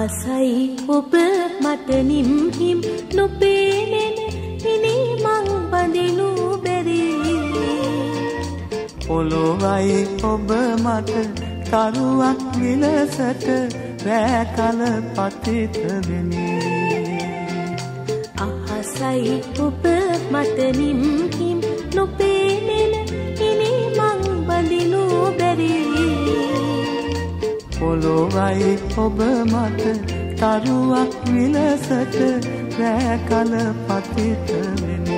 අහසයි ඔබ මට නිම්හිම් නොපේනෙන ඉනි මං බඳිනු බැරි පොළොවයි ඔබ මට තරුවක් විලසට රෑ කල පතිත වෙමි අහසයි ඔබ මට නිම්හිම් නොපේනෙන ඉනි මං බඳිනු බැරි පොළොවයි ඔබ මට තරුවක් විලසට රෑ කල පතිත වෙමි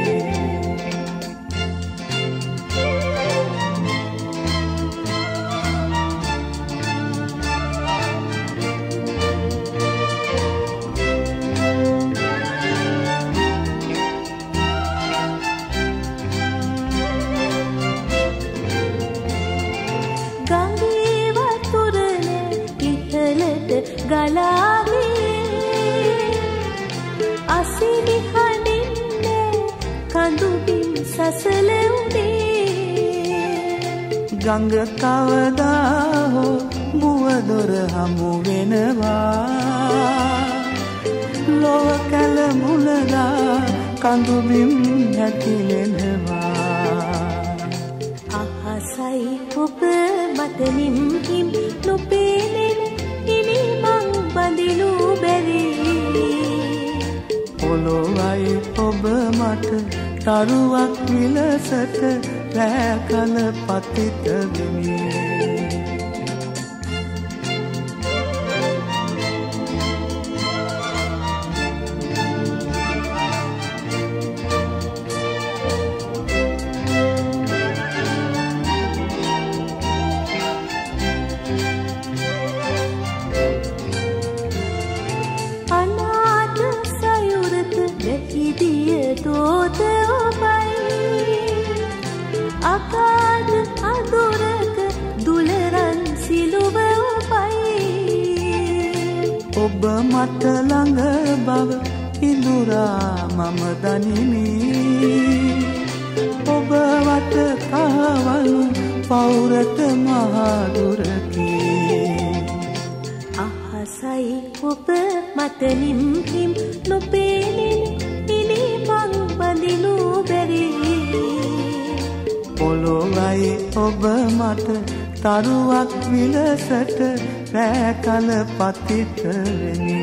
ගලාවේ අසිනි හඬින්නේ කඳුබිම් සසල උනේ ගඟ කවදා හෝ මුව දොර හමු වෙනවා ලොව කැල මුලදා කඳුබිම් හැකිලෙනවා අහසයි ඔබ මට නිම්හිම් නොපේනෙන ඉනි මං බඳිනු බැරි පොළොවයි ඔබ මට තරුවක් විලසට රෑ කල පතිත වෙමි දෝත ඔබයි අකාද අඳුරක දුලරන් සිලුව ඔබයි ඔබ මට ළඟ බව ඉඳුරා මම දනිමි ඔබ වට කවලු පෞරත මහදුරකි අහසයි ඔබ මට නිම්හිම් නොපේනෙන ඉනි මං බඳිනු බැරි පොළොවයි ඔබ මට තරුවක් විලසට රෑ කල පතිත වෙමි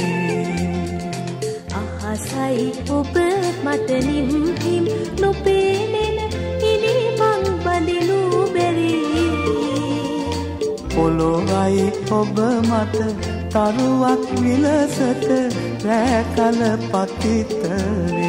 අහසයි ඔබ මට නිම්හිම් නොපේනෙන ඉනි මං බඳිනු බැරි පොළොවයි ඔබ මට තරුවක් විලසට රෑ කල පතිත වෙමි